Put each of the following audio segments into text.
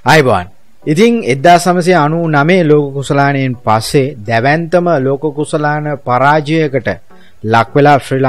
ආයිබෝන්. ඉතින් 1999 ලෝක කුසලානයෙන් පස්සේ දැවැන්තම ලෝක කුසලාන පරාජයකට ලක් වෙලා ශ්‍රී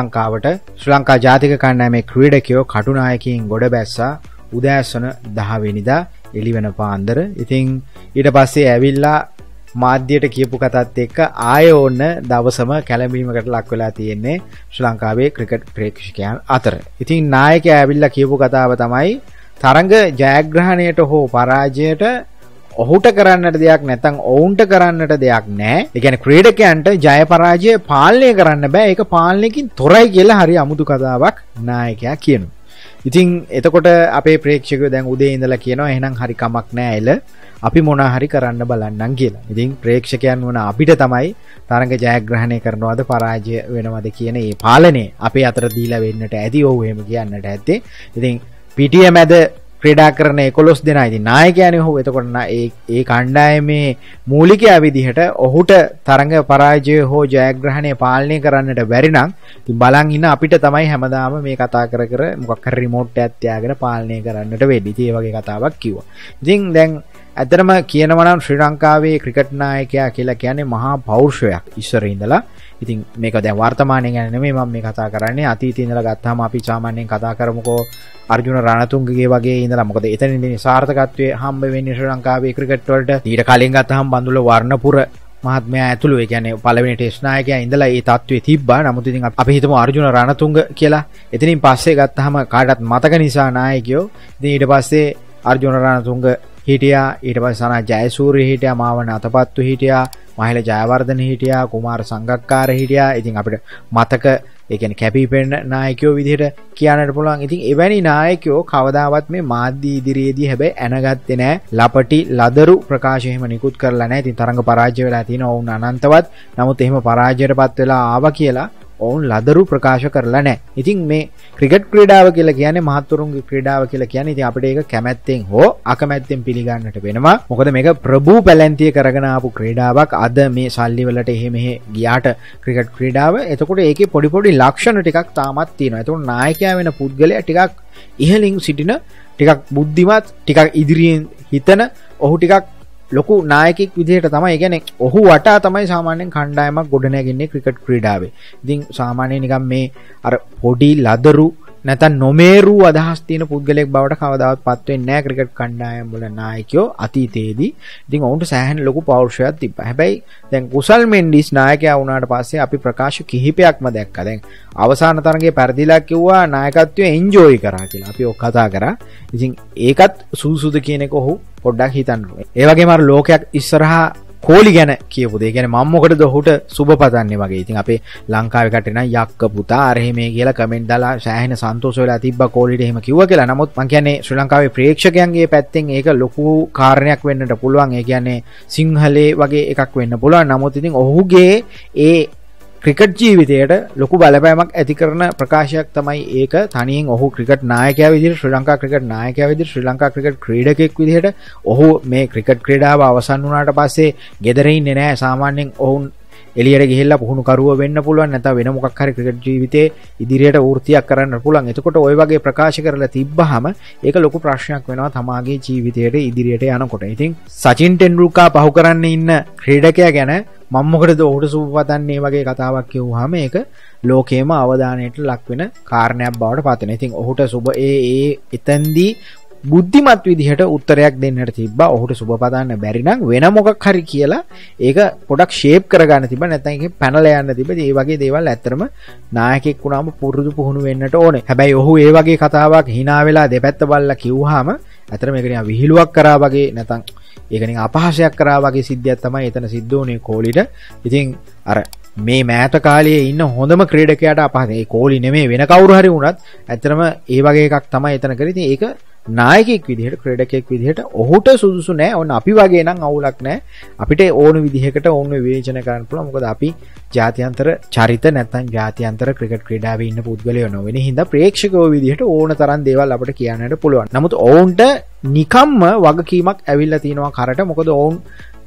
ලංකා ජාතික කණ්ඩායමේ ක්‍රීඩකයෝ කටුනායකයින් ගොඩ බැස්සා උදෑසන 10 වෙනිදා එළි වෙන පාන්දර. ඉතින් ඊට පස්සේ ඇවිල්ලා මාධ්‍යයට කියපු කතාවත් එක්ක ආය ඕන දවසම කැළඹීමකට ලක් වෙලා තියෙන්නේ ශ්‍රී ලංකාවේ ක්‍රිකට් ප්‍රේක්ෂකයන් අතර. ඉතින් නායකයා ඇවිල්ලා කියපු කතාව තමයි තරඟ ජයග්‍රහණයට හෝ පරාජයට ඔහුට කරන්නට දෙයක් නැත්නම් ඔවුන්ට කරන්නට දෙයක් නැහැ. ඒ කියන්නේ ක්‍රීඩකයන්ට ජය පරාජය පාලනය කරන්න බෑ. ඒක පාලනයකින් තොරයි කියලා හරි අමුතු කතාවක් නායකයා කියනවා. ඉතින් එතකොට අපේ ප්‍රේක්ෂකයෝ දැන් උදේ ඉඳලා කියනවා එහෙනම් හරි කමක් නැහැ එල අපි මොනා හරි කරන්න බලන්නම් කියලා. ඉතින් ප්‍රේක්ෂකයන් වුණ අපිට තමයි තරඟ ජයග්‍රහණය කරනවද පරාජය වෙනවද කියන මේ පාලනය අපේ අතර දීලා වෙන්නට ඇති. ඔව් එහෙම කියන්නට ඇත්තේ. ඉතින් පිටිය මැද ක්‍රීඩා කරන 11 දෙනා ඉතින් නායකයනේ ඔහු. එතකොට ඒ කණ්ඩායමේ මූලිකයා විදිහට ඔහුට තරඟ පරාජය හෝ ජයග්‍රහණය පාලනය කරන්නට බැරි නම් ඉතින් බලන් ඉන්න අපිට තමයි හැමදාම මේ කතා කර මොකක් හරි රිමෝට් එකක් තියාගෙන පාලනය කරන්නට වෙන්නේ. ඉතින් ඒ වගේ කතාවක් කිව්වා. ඉතින් දැන් ඇත්තටම කියනවා නම් ශ්‍රී ලංකාවේ ක්‍රිකට් නායකයා කියලා කියන්නේ මහා පෞරුෂයක් ඉස්සර ඉඳලා. ඉතින් මේක දැන් වර්තමානයේ ගැන නෙමෙයි මම මේ කතා කරන්නේ. අතීතයේ ඉඳලා ගත්තාම අපි සාමාන්‍යයෙන් කතා කරමුකෝ අර්ජුන රණතුංගගේ වගේ ඉඳලා. මොකද එතනින් සාර්ථකත්වයේ හම්බ වෙන්නේ ශ්‍රී ලංකාවේ ක්‍රිකට් වලට. ඊට කලින් ගත්තාම බඳුල වර්ණපුර මහත්මයා ඇතුළු ඒ කියන්නේ පළවෙනි ටෙස්ට් නායකයා ඉඳලා ඒ තත්ත්වයේ තිබ්බා. නමුත් ඉතින් අපි හිතමු අර්ජුන රණතුංග කියලා. එතනින් පස්සේ ගත්තාම කාටවත් මතක නිසා නායකයෝ. ඉතින් ඊට පස්සේ අර්ජුන රණතුංග හිටියා. ඊට පස්සේ සනා ජයසූරිය හිටියා. මාවන අතපත්තු හිටියා. මහිල ජයවර්ධන හිටියා. කුමාර සංගක්කාර හිටියා. ඉතින් අපිට මතක ඒ කියන්නේ කැපිපෙන නායකයෝ විදිහට කියන්නට පුළුවන්. ඉතින් එවැනි නායකයෝ කවදාවත් මේ මාධ්‍ය ඉදිරියේදී හැබැයි ඇනගත්තේ නැහැ. ලපටි ලදරු ප්‍රකාශ එහෙම නිකුත් කරලා නැහැ. ඉතින් තරඟ පරාජය වෙලා තියෙන ඔවුන් අනන්තවත්. නමුත් එහෙම පරාජයටපත් වෙලා ආවා කියලා ඔවුන් ලදරු ප්‍රකාශ කරලා නැහැ. ඉතින් මේ ක්‍රිකට් ක්‍රීඩාව කියලා කියන්නේ මහත්තුරුන්ගේ ක්‍රීඩාව කියලා කියන්නේ ඉතින් අපිට ඒක කැමැත්තෙන් හෝ අකමැත්තෙන් පිළිගන්නට වෙනවා. මොකද මේක ප්‍රභූ පැලැන්තිය කරගෙන ආපු ක්‍රීඩාවක්. අද මේ සල්ලි වලට මෙහෙ ගියාට ක්‍රිකට් ක්‍රීඩාව. එතකොට ඒකේ පොඩි ලක්ෂණ ටිකක් තාමත් තියෙනවා. එතකොට නායකයා වෙන පුද්ගලයා ටිකක් ඉහළින් සිටින, ටිකක් බුද්ධිමත්, ටිකක් ඉදිරියෙන් හිතන, ඔහු ටිකක් ලොකු නායකෙක් විදිහට තමයි. කියන්නේ ඔහු වටා තමයි සාමාන්‍යයෙන් කණ්ඩායමක් ගොඩනැගෙන්නේ ක්‍රිකට් ක්‍රීඩාවේ. ඉතින් සාමාන්‍යයෙන් නිකන් මේ අර පොඩි ලදරු නැත්නම් නොමේරු අදහස් තියෙන පුද්ගලයෙක් බවට කවදාවත් පත් වෙන්නේ නැහැ ක්‍රිකට් කණ්ඩායම් වල නායකයෝ අතීතයේදී. ඉතින් ඔවුන්ට සෑහෙන ලොකු පෞරුෂයක් තිබ්බා. හැබැයි දැන් කුසල් මෙන්ඩිස් නායකයා වුණාට පස්සේ අපි ප්‍රකාශ කිහිපයක්ම දැක්කා. දැන් අවසාන තරගයේ පරිදිලා කිව්වා නායකත්වය එන්ජොයි කරා කියලා. අපි ඔක් කතා කරා. ඉතින් ඒකත් සුසුද කියන එක ඔහු පොඩ්ඩක් හිතන්න ඕනේ. ඒ වගේම අර ලෝකයක් ඉස්සරහා කෝලි ගැන කියපු දේ. කියන්නේ මම මොකටද ඔහුට සුබ පතන්නේ වගේ. ඉතින් අපේ ලංකාවේ කටේ නම් යක්ක පුතා අර එහෙම කියලා කමෙන්ට් දාලා සෑහෙන සන්තෝෂ වෙලා තිබ්බා කෝලිට එහෙම කිව්වා කියලා. නමුත් මම කියන්නේ ශ්‍රී ලංකාවේ ප්‍රේක්ෂකයන්ගේ පැත්තෙන් ඒක ලොකු කාරණයක් වෙන්නට පුළුවන්. ඒ කියන්නේ සිංහලේ වගේ එකක් වෙන්න පුළුවන්. නමුත් ඉතින් ඔහුගේ ඒ ක්‍රිකට් ජීවිතයට ලොකු බලපෑමක් ඇති කරන ප්‍රකාශයක් තමයි ඒක. තනියෙන් ඔහු ක්‍රිකට් නායකයා විදිහට, ශ්‍රී ලංකා ක්‍රිකට් නායකයා විදිහට, ශ්‍රී ලංකා ක්‍රිකට් ක්‍රීඩකෙක් විදිහට ඔහු මේ ක්‍රිකට් ක්‍රීඩාව අවසන් වුණාට පස්සේ ගෙදර ඉන්නේ නැහැ. සාමාන්‍යයෙන් ඔවුන් එළියට ගිහිල්ලා පුහුණු කරුව වෙන්න පුළුවන්. නැත්නම් වෙන මොකක් හරි ක්‍රිකට් ජීවිතේ ඉදිරියට වෘත්තියක් කරන්න පුළුවන්. එතකොට ওই වගේ ප්‍රකාශ කරලා තිබ්බහම ඒක ලොකු ප්‍රශ්නයක් වෙනවා තමාගේ ජීවිතයට ඉදිරියට යනකොට. ඉතින් සචින් ටෙන්ඩුල්කර් පහු කරන්න ඉන්න ක්‍රීඩකයා ගැන මම මොකටද ඔහුට සුබ පතන්නේ වගේ කතාවක් කියුවාම ඒක ලෝකේම අවධානයට ලක් වෙන කාරණයක් බවට පත් වෙනවා. ඉතින් ඔහුට සුබ එතෙන්දී බුද්ධිමත් විදිහට උත්තරයක් දෙන්නට තිබ්බා. ඔහුට සුබ පතන්න බැරි නම් වෙන මොකක් හරි කියලා ඒක පොඩක් ෂේප් කරගන්න තිබ්බා. නැත්නම් ඒකේ පැනලා යන්න තිබ්බා. ඒ වගේ දේවල් ඇත්තටම නායකයෙක් වුණාම පුරුදු පුහුණු වෙන්නට ඕනේ. හැබැයි ඔහු ඒ වගේ කතාවක් hina වෙලා දෙපැත්ත බලලා කිව්වහම ඇත්තටම මේක නිකන් විහිළුවක් කරා වගේ නැත්නම් ඒක නිකන් අපහාසයක් කරා වගේ සිද්ධියක් තමයි එතන සිද්ධ වුණේ කෝලිට. ඉතින් අර මේ මෑත කාලයේ ඉන්න හොඳම ක්‍රීඩකයාට අපහාස. ඒ කෝලි නෙමෙයි වෙන කවුරු හරි වුණත් ඇත්තටම ඒ වගේ එකක් තමයි එතන කරේ. ඉතින් ඒක නායකයෙක් විදිහට, ක්‍රීඩකයෙක් විදිහට ඔහුට සුදුසු නෑ. ඔන්න අපි වගේ නම් අවුලක් නෑ. අපිට ඕන විදිහකට ඕන විවේචන කරන්න පුළුවන්. මොකද අපි ජාත්‍යන්තර චරිත නැත්නම් ජාත්‍යන්තර ක්‍රිකට් ක්‍රීඩාවේ ඉන්න පුද්ගලයෝ නොවෙන හින්දා ප්‍රේක්ෂකයෝ විදිහට ඕන තරම් දේවල් අපිට කියන්නට පුළුවන්. නමුත් ඔවුන්ට නිකම්ම වගකීමක් ඇවිල්ලා තියෙනවා කරට. මොකද ඔවුන්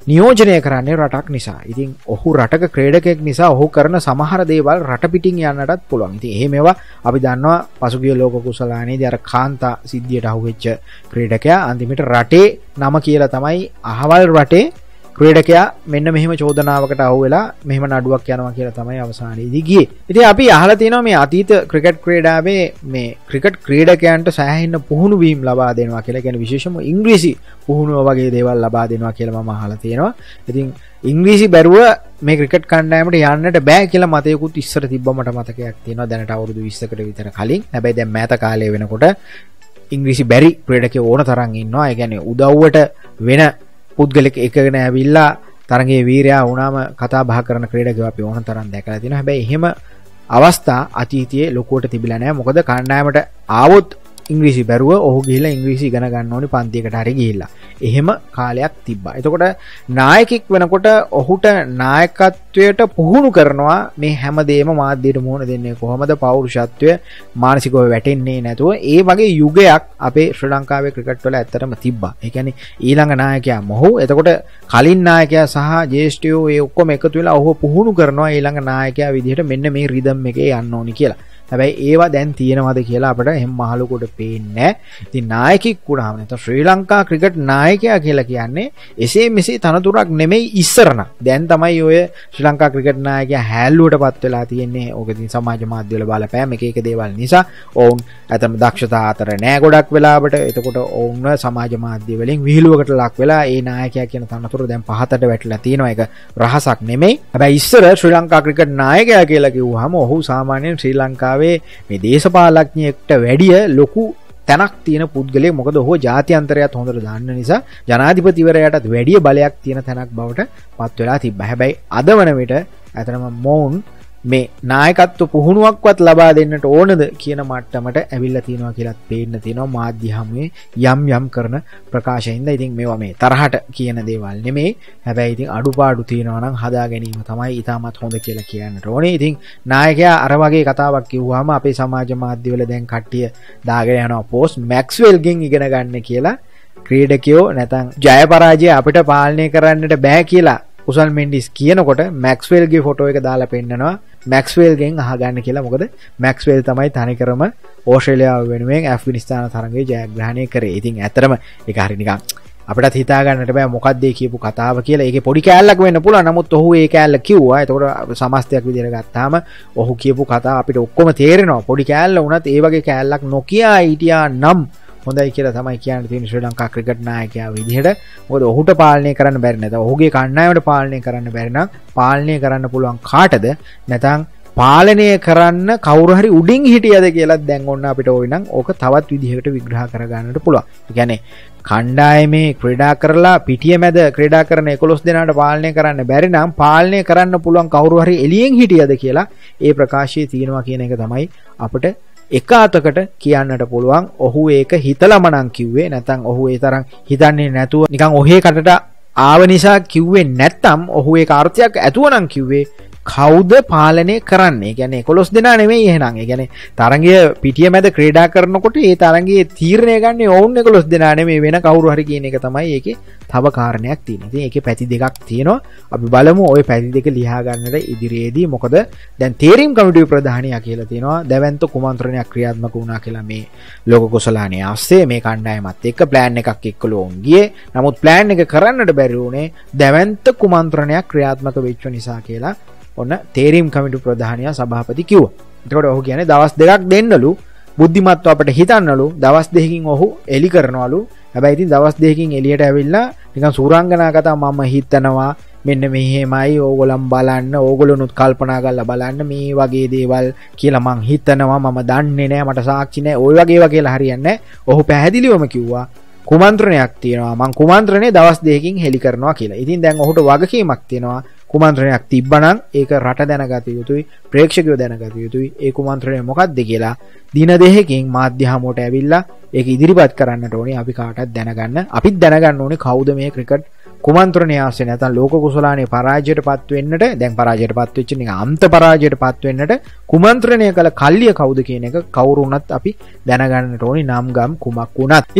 නියෝජනය කරන්නේ රටක් නිසා. ඉතින් ඔහු රටක ක්‍රීඩකයෙක් නිසා ඔහු කරන සමහර දේවල් රට පිටින් යන්නටත් පුළුවන්. ඉතින් එහෙම ඒවා අපි දන්නවා පසුගිය ලෝක කුසලානේදී අර කාන්තා සිද්ධියට අහුවෙච්ච ක්‍රීඩකයා අන්තිමට රටේ නම කියලා තමයි අහවල් රටේ ක්‍රීඩකයා මෙන්න මෙහෙම චෝදනාවකට අහු වෙලා මෙහෙම නඩුවක් යනවා කියලා තමයි අවසානයේදී ගියේ. ඉතින් අපි අහලා තියෙනවා මේ අතීත ක්‍රිකට් ක්‍රීඩාවේ මේ ක්‍රිකට් ක්‍රීඩකයන්ට සෑහෙන පුහුණු වීම ලබා දෙනවා කියලා. කියන්නේ විශේෂයෙන්ම ඉංග්‍රීසි පුහුණුව වගේ දේවල් ලබා දෙනවා කියලා මම අහලා තියෙනවා. ඉතින් ඉංග්‍රීසි බැරුව මේ ක්‍රිකට් කණ්ඩායමට යන්නට බෑ කියලා මතයකුත් ඉස්සර තිබ්බ මට මතකයක් තියෙනවා දැනට අවුරුදු 20කට විතර කලින්. හැබැයි දැන් මෑත කාලේ වෙනකොට ඉංග්‍රීසි බැරි ක්‍රීඩකයෝ ඕන තරම් ඉන්නවා. ඒ කියන්නේ උදව්වට වෙන පුද්ගලෙක් එකගෙන ඇවිල්ලා තරගයේ වීරයා වුණාම කතා බහ කරන ක්‍රීඩකයෝ අපි ඕන තරම් දැකලා තියෙනවා. හැබැයි එහෙම අවස්ථා අතීතයේ ලොකුවට තිබිලා නැහැ. මොකද කණ්ඩායමට ආවොත් ඉංග්‍රීසි බැරුව ඔහු ගිහිල්ලා ඉංග්‍රීසි ඉගෙන ගන්න ඕනි පන්තියකට හරි ගිහිල්ලා. එහෙම කාලයක් තිබ්බා. එතකොට නායකෙක් වෙනකොට ඔහුට නායකත්වයට පුහුණු කරනවා මේ හැමදේම මාධ්‍යයට මුහුණ දෙන්නේ කොහොමද, පෞරුෂත්වය මානසිකව වැටෙන්නේ නැතුව. ඒ වගේ යුගයක් අපේ ශ්‍රී ලංකාවේ ක්‍රිකට් වල ඇත්තටම තිබ්බා. ඒ කියන්නේ ඊළඟ නායකයා මොහු. එතකොට කලින් නායකයා සහ ජ්‍යෙෂ්ඨයෝ ඒ ඔක්කොම එකතු වෙලා ඔහුව පුහුණු කරනවා ඊළඟ නායකයා විදිහට මෙන්න මේ රිද්ම් එකේ යන්න ඕනි කියලා. හැබැයි ඒවා දැන් තියෙනවද කියලා අපිට එහෙම මහලුකොට පේන්නේ නැහැ. ඉතින් නායකෙක් වුණාම නැත්නම් ශ්‍රී ලංකා ක්‍රිකට් නායකයා කියලා කියන්නේ එසේ මෙසේ තනතුරක් නෙමෙයි ඉස්සරන. දැන් තමයි ඔය ශ්‍රී ලංකා ක්‍රිකට් නායකයා හැල්ලුවටපත් වෙලා තියෙන්නේ. ඕක ඉතින් සමාජ මාධ්‍ය වල බලපෑම එක එක දේවල් නිසා ඔවුන් අතම දක්ෂතා අතර නෑ ගොඩක් වෙලාවට. එතකොට ඔවුන්ව සමාජ මාධ්‍ය වලින් විහිළුවකට ලක් වෙලා ඒ නායකයා කියන තනතුර දැන් පහතට වැටිලා තියෙනවා. ඒක රහසක් නෙමෙයි. හැබැයි ඉස්සර ශ්‍රී ලංකා ක්‍රිකට් නායකයා කියලා කිව්වහම ඔහු සාමාන්‍යයෙන් ශ්‍රී ලංකාවේ මේ දේශපාලඥයෙක්ට වැඩිය ලොකු තැනක් තියෙන පුද්ගලයෙක්. මොකද ඔහු ජාත්‍යන්තරයත් හොඳට දන්න නිසා ජනාධිපතිවරයාටත් වැඩිය බලයක් තියෙන තැනක් බවට පත් වෙලා තිබ්බා. හැබැයි අද වන විට අතරම මොවුන් මේ නායකත්ව පුහුණුවක්වත් ලබා දෙන්නට ඕනද කියන මට්ටමට ඇවිල්ලා තියෙනවා කියලාත් පේන්න තියෙනවා මාධ්‍ය හමුවේ යම් කරන ප්‍රකාශයෙන්ද. ඉතින් මේවා මේ තරහට කියන දේවල් නෙමෙයි. හැබැයි ඉතින් අඩුපාඩු තියෙනවා නම් හදා ගැනීම තමයි ඊටමත් හොඳ කියලා කියන්නට ඕනේ. ඉතින් නායකයා අර වගේ කතාවක් කිව්වහම අපේ සමාජ මාධ්‍යවල දැන් කට්ටිය දාගෙන යනවා පෝස්ට් මැක්ස්වෙල්ගෙන් ඉගෙන ගන්න කියලා. ක්‍රීඩකයෝ නැත්නම් ජය පරාජය අපිට පාලනය කරන්නට බෑ කියලා කුසල් මෙන්ඩිස් කියනකොට මැක්ස්වෙල්ගේ ෆොටෝ එක දාලා පෙන්නනවා මැක්ස්වෙල්ගෙන් අහගන්න කියලා. මොකද මැක්ස්වෙල් තමයි තනිකරම ඕස්ට්‍රේලියාව වෙනුවෙන් ඇෆ්ගනිස්තාන තරගයේ ජයග්‍රහණය කරේ. ඉතින් ඇත්තටම ඒක හරි නිකන් අපිටත් හිතා ගන්නට බෑ මොකක්ද ඒ කියපු කතාව කියලා. ඒකේ පොඩි කෑල්ලක් වෙන්න පුළුවන්. නමුත් ඔහු ඒ කෑල්ල කිව්වා. ඒතකොට සමස්තයක් විදිහට ගත්තාම ඔහු කියපු කතාව අපිට ඔක්කොම තේරෙනවා. පොඩි කෑල්ල වුණත් ඒ වගේ කෑල්ලක් නොකියා හිටියා නම් හොඳයි කියලා තමයි කියන්න තියෙන ශ්‍රී ලංකා ක්‍රිකට් නායකයා විදිහට. මොකද ඔහුට පාලනය කරන්න බැරි නැත. ඔහුගේ කණ්ඩායමට පාලනය කරන්න බැරි නම් පාලනය කරන්න පුළුවන් කාටද? නැත්නම් පාලනය කරන්න කවුරු හරි උඩින් හිටියද කියලා දැන් ඔන්න අපිට ඕයි නම් ඕක තවත් විදිහකට විග්‍රහ කරගන්නට පුළුවන්. ඒ කියන්නේ කණ්ඩායමේ ක්‍රීඩා කරලා පිටිය මැද ක්‍රීඩා කරන 11 දෙනාට පාලනය කරන්න බැරි නම් පාලනය කරන්න පුළුවන් කවුරු හරි එළියෙන් හිටියද කියලා ඒ ප්‍රකාශයේ තියෙනවා කියන එක තමයි අපිට එක අතකට කියන්නට පුළුවන්. ඔහු ඒක හිතලම නම් කිව්වේ නැත්නම් ඔහු ඒ තරම් හිතන්නේ නැතුව නිකන් ඔහේ කටට ආව නිසා කිව්වේ නැත්නම් ඔහු ඒක අර්ථයක් ඇතුව නම් කිව්වේ කවුද පාලනය කරන්නේ? කියන්නේ 11 දෙනා නෙමෙයි එහෙනම්. ඒ කියන්නේ තරගය පිටිය මැද ක්‍රීඩා කරනකොට ඒ තරගයේ තීරණය ගන්න ඕවුන් 11 දෙනා නෙමෙයි වෙන කවුරු හරි කියන එක තමයි ඒකේ තව කාරණයක් තියෙන්නේ. ඉතින් ඒකේ පැති දෙකක් තියෙනවා. අපි බලමු ওই පැති දෙක ලියා ගන්නට ඉදිරියේදී. මොකද දැන් තේරීම් කමිටුවේ ප්‍රධානියා කියලා තියෙනවා දැවැන්ත කුමන්ත්‍රණයක් ක්‍රියාත්මක වුණා කියලා මේ ලෝක කුසලානේ ආස්සේ මේ කණ්ඩායමත් එක්ක ප්ලෑන් එකක් එක්කලෝ වුන් ගියේ. නමුත් ප්ලෑන් එක කරන්නට බැරි වුණේ දැවැන්ත කුමන්ත්‍රණයක් ක්‍රියාත්මක වෙච්ච නිසා කියලා ඔන්න තේරීම් කමිටු ප්‍රධානියා සභාපති කිව්වා. එතකොට ඔහු කියන්නේ දවස් දෙකක් දෙන්නලු බුද්ධිමත්ව අපිට හිතන්නලු. දවස් දෙකකින් ඔහු එලි කරනවලු. හැබැයි ඉතින් දවස් දෙකකින් එළියට ඇවිල්ලා නිකන් සූරංගනා කතා මම හිතනවා මෙන්න මෙහෙමයි ඕගොල්ලන් බලන්න ඕගොල්ලොනුත් කල්පනා කරලා බලන්න මේ වගේ දේවල් කියලා මං හිතනවා මම දන්නේ නැහැ මට සාක්ෂි නැහැ ওই වගේ ඒවා කියලා හරියන්නේ නැහැ. ඔහු පැහැදිලිවම කිව්වා කුමන්ත්‍රණයක් තියෙනවා මං කුමන්ත්‍රණේ දවස් දෙකකින් හෙලි කරනවා කියලා. ඉතින් දැන් ඔහුට වගකීමක් තියෙනවා. කුමන්ත්‍රණයක් තිබ්බනම් ඒක රට දැනගත යුතුයි, ප්‍රේක්ෂකයෝ දැනගත යුතුයි. ඒ කුමන්ත්‍රණය මොකක්ද කියලා දින දෙකකින් මාධ්‍ය හමුවට ඇවිල්ලා ඒක ඉදිරිපත් කරන්නට ඕනේ. අපි කාටවත් දැනගන්න. අපිත් දැනගන්න ඕනේ කවුද මේ ක්‍රිකට් කුමන්ත්‍රණය ආශ්‍රේ නැත්නම් ලෝක කුසලානේ පරාජයටපත් වෙන්නට දැන් පරාජයටපත් වෙච්ච නිකන් අන්ත පරාජයටපත් වෙන්නට කුමන්ත්‍රණය කළ කල්ලිය කවුද කියන එක කවුරු වුණත් අපි දැනගන්නට ඕනේ නම් ගම් කුමක් වුණත්. ඉතින්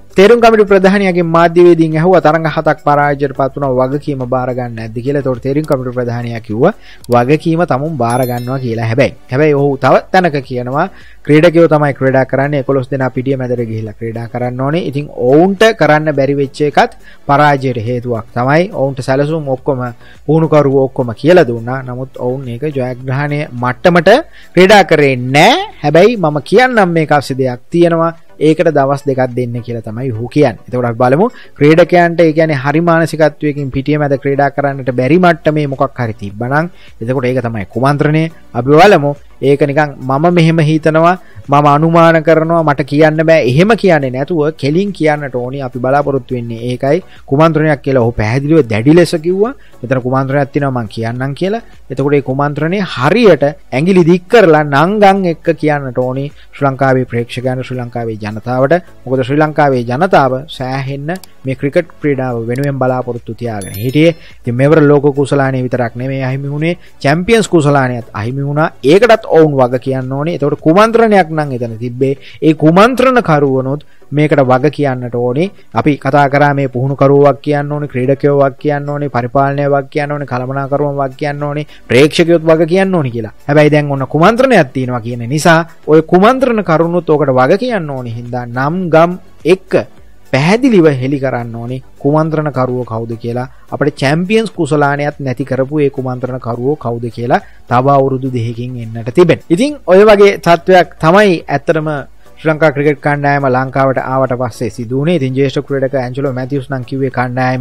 තේරුම් කමිටු ප්‍රධානියාගේ මාධ්‍යවේදීන් ඇහුවා තරඟ 7ක් පරාජයට පත් වුණා වගකීම බාර ගන්න නැද්ද කියලා. ඒතකොට තේරුම් කමිටු ප්‍රධානියා කිව්වා වගකීම තමුන් බාර ගන්නවා කියලා. හැබැයි ඔහු තව තැනක කියනවා ක්‍රීඩකයෝ තමයි ක්‍රීඩා කරන්නේ 11 දෙනා පිටිය මැදට ගිහිල්ලා ක්‍රීඩා කරන්න ඕනේ. ඉතින් ඔවුන්ට කරන්න බැරි වෙච්ච එකත් පරාජයට හේතුවක් තමයි. ඔවුන්ට සැලසුම් ඔක්කොම පුහුණුකරුවෝ ඔක්කොම කියලා දුන්නා. නමුත් ඔවුන් මේක ජයග්‍රහණය මට්ටමට ක්‍රීඩා කරේ නැහැ. හැබැයි මම කියන්නම් මේක අවශ්‍ය දෙයක් තියෙනවා. ඒකට දවස් දෙකක් දෙන්න කියලා තමයි ඔහු කියන්නේ. එතකොට අපි බලමු ක්‍රීඩකයන්ට ඒ කියන්නේ හරි මානසිකත්වයකින් පිටිය මැද ක්‍රීඩා කරන්නට බැරි මට්ටමේ මොකක් හරි තිබ්බනම් එතකොට ඒක තමයි කුමන්ත්‍රණය. අපි බලමු ඒක නිකන් මම මෙහෙම හිතනවා මම අනුමාන කරනවා මට කියන්න බෑ එහෙම කියන්නේ නැතුව කෙලින් කියන්නට ඕනි. අපි බලාපොරොත්තු වෙන්නේ ඒකයි කුමන්ත්‍රණයක් කියලා ඔහු පැහැදිලිව දැඩි ලෙස කිව්වා. මෙතන කුමන්ත්‍රණයක් තියෙනවා මම කියන්නම් කියලා. එතකොට මේ කුමන්ත්‍රණය හරියට ඇඟිලි දික් කරලා නංගන් එක්ක කියන්නට ඕනි ශ්‍රී ලංකාවේ ප්‍රේක්ෂකයන් ශ්‍රී ලංකාවේ ජනතාවට. මොකද ශ්‍රී ලංකාවේ ජනතාව සෑහෙන්න මේ ක්‍රිකට් ක්‍රීඩාව වෙනුවෙන් බලාපොරොත්තු තියාගෙන හිටියේ. ඉතින් මෙවර ලෝක කුසලානේ විතරක් නෙමෙයි අහිමි වුණේ චැම්පියන්ස් කුසලානියත් අහිමි වුණා. ඒකටත් ඔවුන් වග කියන්න ඕනේ. එතකොට කුමන්ත්‍රණයක් නම් එතන තිබ්බේ. ඒ කුමන්ත්‍රණ කරුවනොත් මේකට වග කියන්නට ඕනේ. අපි කතා කරා මේ පුහුණු කරුවක් කියන්න ඕනේ, ක්‍රීඩකයෝ වග කියන්න ඕනේ, පරිපාලනය වග කියන්න ඕනේ, කළමනාකරුවන් වග කියන්න ඕනේ, ප්‍රේක්ෂකයොත් වග කියන්න ඕනේ කියලා. හැබැයි දැන් ඔන්න කුමන්ත්‍රණයක් තියෙනවා කියන නිසා ඔය කුමන්ත්‍රණ කරුණුත් ඔකට වග කියන්න ඕනේ. හින්දා නම් ගම් එක්ක පැහැදිලිව හෙලි කරන්න ඕනේ කුමන්ත්‍රණ කරුවෝ කවුද කියලා. අපිට චැම්පියන්ස් කුසලානයත් නැති කරපු ඒ කුමන්ත්‍රණ කරුවෝ කවුද කියලා තව අවුරුදු 2කින් එන්නට තිබෙනවා. ඉතින් ඔය වගේ තත්වයක් තමයි ඇත්තටම ශ්‍රී ලංකා ක්‍රිකට් කණ්ඩායම ලංකාවට ආවට පස්සේ සිදු වුණේ. ඉතින් ජ්‍යෙෂ්ඨ ක්‍රීඩක ඇන්ජලෝ මැතිව්ස් නම් කිව්වේ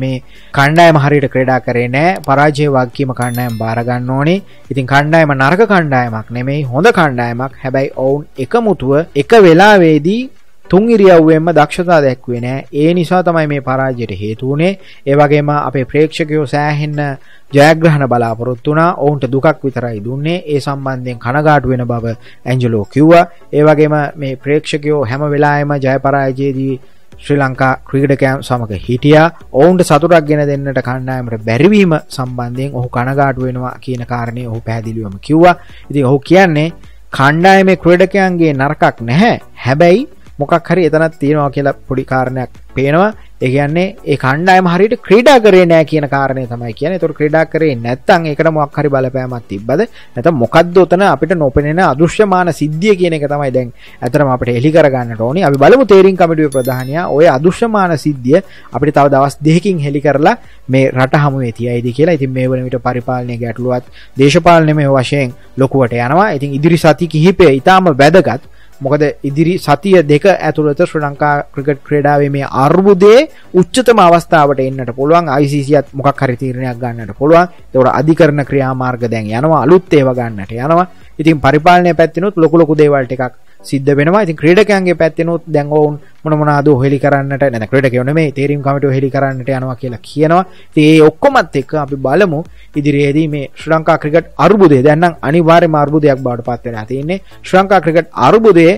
කණ්ඩායම හරියට ක්‍රීඩා කරේ නැහැ. පරාජය වගකීම කණ්ඩායම බාර ගන්න ඕනේ. ඉතින් කණ්ඩායම නරක කණ්ඩායමක් නෙමෙයි හොඳ කණ්ඩායමක්. හැබැයි ඔවුන් එකමුතුව එක වෙලාවේදී තුන් ඉරියව්වෙන්ම දක්ෂතා දැක්ුවේ නැහැ. ඒ නිසා තමයි මේ පරාජයට හේතු වුණේ. ඒ වගේම අපේ ප්‍රේක්ෂකයෝ සෑහෙන්න ජයග්‍රහණ බලාපොරොත්තු වුණා. ඔවුන්ට දුකක් විතරයි දුන්නේ. ඒ සම්බන්ධයෙන් කනගාටු වෙන බව ඇන්ජලෝ කිව්වා. ඒ වගේම මේ ප්‍රේක්ෂකයෝ හැම වෙලාවෙම ජය පරාජයේදී ශ්‍රී ලංකා ක්‍රීඩකයන් සමග හිටියා. ඔවුන්ට සතුටක් ගෙන දෙන්නට කණ්ඩායමට බැරිවීම සම්බන්ධයෙන් ඔහු කනගාටු වෙනවා කියන කාරණේ ඔහු පැහැදිලිවම කිව්වා. ඉතින් ඔහු කියන්නේ කණ්ඩායමේ ක්‍රීඩකයන්ගේ නරකක් නැහැ. හැබැයි මොකක් හරි එතනක් තියෙනවා කියලා පොඩි කාරණයක් පේනවා. ඒ කියන්නේ ඒ කණ්ඩායම හරියට ක්‍රීඩා කරේ නැහැ කියන කාරණේ තමයි කියන්නේ. ඒතකොට ක්‍රීඩා කරේ නැත්නම් ඒකට මොකක් හරි බලපෑමක් තිබ්බද? නැත්නම් මොකද්ද උතන අපිට නොපෙනෙන අදෘශ්‍යමාන සිද්ධිය කියන එක තමයි දැන් ඇත්තටම අපිට එලි කර ගන්නට ඕනි. අපි බලමු තේරීම් කමිටුවේ ප්‍රධානියා ඔය අදෘශ්‍යමාන සිද්ධිය අපිට තව දවස් 2කින් හෙලි කරලා මේ රට හමුවේ තියයිද කියලා. ඉතින් මේ වන විට පරිපාලනයේ ගැටලුවත් දේශපාලනයේ වශයෙන් ලොකුවට යනවා. ඉතින් ඉදිරි සති කිහිපය ඊටාම වැදගත්. මොකද ඉදිරි සතිය දෙක ඇතුළත ශ්‍රී ලංකා ක්‍රිකට් ක්‍රීඩාවේ මේ අර්බුදයේ උච්චතම අවස්ථාවට එන්නට පුළුවන්. ICCත් මොකක් හරි තීරණයක් ගන්නට පුළුවන්. ඒකට අධිකරණ ක්‍රියාමාර්ග දැන් යනවා. අලුත් ඒවා ගන්නට යනවා. ඉතින් පරිපාලනයේ පැත්තෙනුත් ලොකු දේවල් ටිකක් සිද්ධ වෙනවා. ඉතින් ක්‍රීඩකයන්ගේ පැත්තෙනුත් දැන් ඔවුන් මොනවාද හෙලි කරන්නට නැත්නම් ක්‍රීඩකයෝ නෙමෙයි තේරීම් කමිටුව හෙලි කරන්නට යනවා කියලා කියනවා. ඉතින් ඒ ඔක්කොමත් එක්ක අපි බලමු ඉදිරියේදී මේ ශ්‍රී ලංකා ක්‍රිකට් අර්බුදය දැන් නම් අනිවාර්යයෙන්ම අර්බුදයක් බවට පත් වෙලා තියෙන්නේ. ශ්‍රී ලංකා ක්‍රිකට් අර්බුදයේ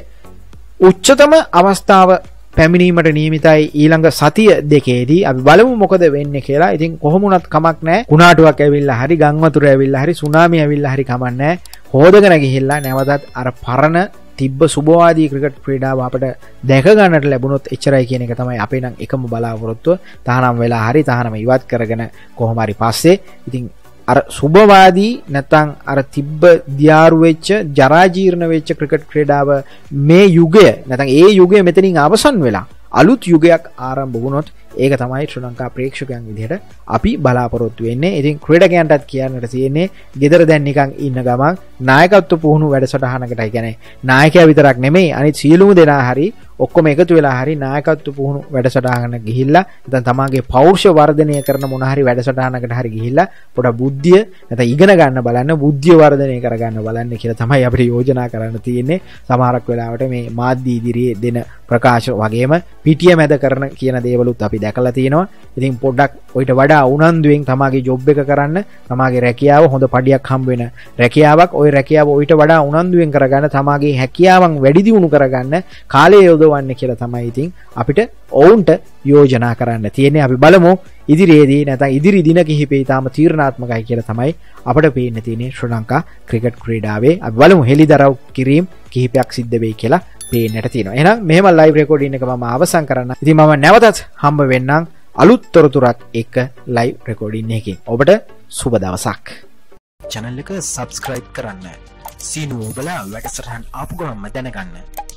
උච්චතම අවස්ථාව පැමිණීමට නියමිතයි ඊළඟ සතිය දෙකේදී. අපි බලමු මොකද වෙන්නේ කියලා. ඉතින් කොහොම වුණත් කමක් නැහැ. කුණාටුවක් ඇවිල්ලා හරි ගම් වතුර ඇවිල්ලා හරි සුනාමි ඇවිල්ලා හරි කමක් නැහැ. හොදගෙන ගිහිල්ලා නැවතත් අර පරණ තිබ්බ සුබවාදී ක්‍රිකට් ක්‍රීඩාව අපිට දැක ගන්නට ලැබුණොත් එච්චරයි කියන එක තමයි අපේ නම් එකම බලාපොරොත්තුව. තහනම් වෙලා හරි තහනම ඉවත් කරගෙන කොහොම හරි පස්සේ ඉතින් අර සුබවාදී නැත්නම් අර තිබ්බ දියාරු වෙච්ච ජරා ජීර්ණ වෙච්ච ක්‍රිකට් ක්‍රීඩාව මේ යුගය නැත්නම් ඒ යුගය මෙතනින් අවසන් වෙලා අලුත් යුගයක් ආරම්භ වුණොත් ඒක තමයි ශ්‍රී ලංකා ප්‍රේක්ෂකයන් විදිහට අපි බලාපොරොත්තු වෙන්නේ. ඉතින් ක්‍රීඩකයන්ටත් කියන්නට තියෙන්නේ ගෙදර දැන් නිකන් ඉන්න ගමන් නායකත්ව පුහුණු වැඩසටහනකට කියන්නේ නායකයා විතරක් නෙමෙයි අනිත් සියලුම දෙනා හරි ඔක්කොම එකතු වෙලා හරි නායකත්ව පුහුණු වැඩසටහනකට ගිහිල්ලා නැත්නම් තමාගේ පෞරුෂ වර්ධනය කරන මොන හරි වැඩසටහනකට හරි ගිහිල්ලා පොඩ බුද්ධිය නැත්නම් ඉගෙන ගන්න බලන්න බුද්ධිය වර්ධනය කර ගන්න බලන්න කියලා තමයි අපිට යෝජනා කරන්න තියෙන්නේ. සමහරක් වෙලාවට මේ මාධ්‍ය ඉදිරියේ දෙන ප්‍රකාශ වගේම පිටිය මැද කරන කියන දේවලුත් අපි දැකලා තියෙනවා. ඉතින් පොඩ්ඩක් ඔයිට වඩා උනන්දුවෙන් තමාගේ ජොබ් එක කරන්න තමාගේ රැකියාව හොඳ පඩියක් හම්බ වෙන රැකියාවක් ඔය රැකියාව ඔයිට වඩා උනන්දුවෙන් කරගන්න තමාගේ හැකියාවන් වැඩි දියුණු කරගන්න කාලය යොදවන්න කියලා තමයි ඉතින් අපිට ඔවුන්ට යෝජනා කරන්න තියෙන්නේ. අපි බලමු ඉදිරියේදී නැත්නම් ඉදිරි දින කිහිපේ ඊටාම තීරණාත්මකයි කියලා තමයි අපිට පේන්න තියෙන්නේ ශ්‍රී ලංකා ක්‍රිකට් ක්‍රීඩාවේ. අපි බලමු හෙලිදරව් කිරීම කිහිපයක් සිද්ධ වෙයි කියලා පේන්නට තියෙනවා. එහෙනම් මෙහෙම ලයිව් රෙකෝඩින් එක මම අවසන් කරන්න. ඉතින් මම නැවතත් හම්බ වෙන්නම් අලුත් තොරතුරක් එක්ක ලයිව් රෙකෝඩින් එකකින්. ඔබට සුබ දවසක්. channel එක subscribe කරන්න. සීනුව ඔබලා වැඩසටහන් ආපු ගමන්ම දැනගන්න.